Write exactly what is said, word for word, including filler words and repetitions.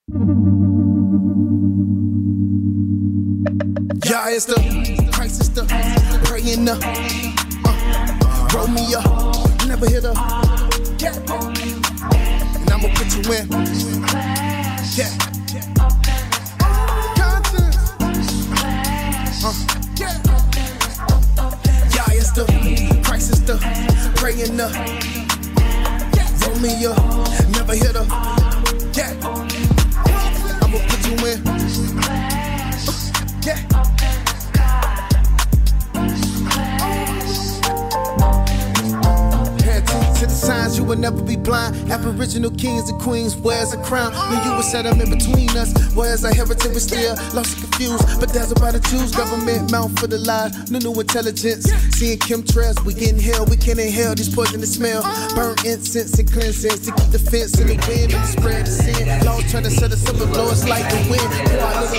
Yeah, it's the crisis, the praying up. Uh, roll me up, never hit up. Yeah. And I'ma put you in. Yeah. Conscience. Uh, yeah. Yeah, it's the crisis, the praying up. Roll me up, never hit up. Yeah. I'ma put you in. Uh, yeah. To the signs, you will never be blind. Aboriginal kings and queens, where's a crown? Knew you would set up in between us. Where's our heritage? We still lost and confused. But dazzled by the Jews, government mount for the lie. No new intelligence. Seeing chemtrails, we getting hell. We can't inhale these poisonous smell. Burn incense and cleansings to keep the fence in the wind and spread the sin. Laws trying to set us up and blow us like the wind. Pour our little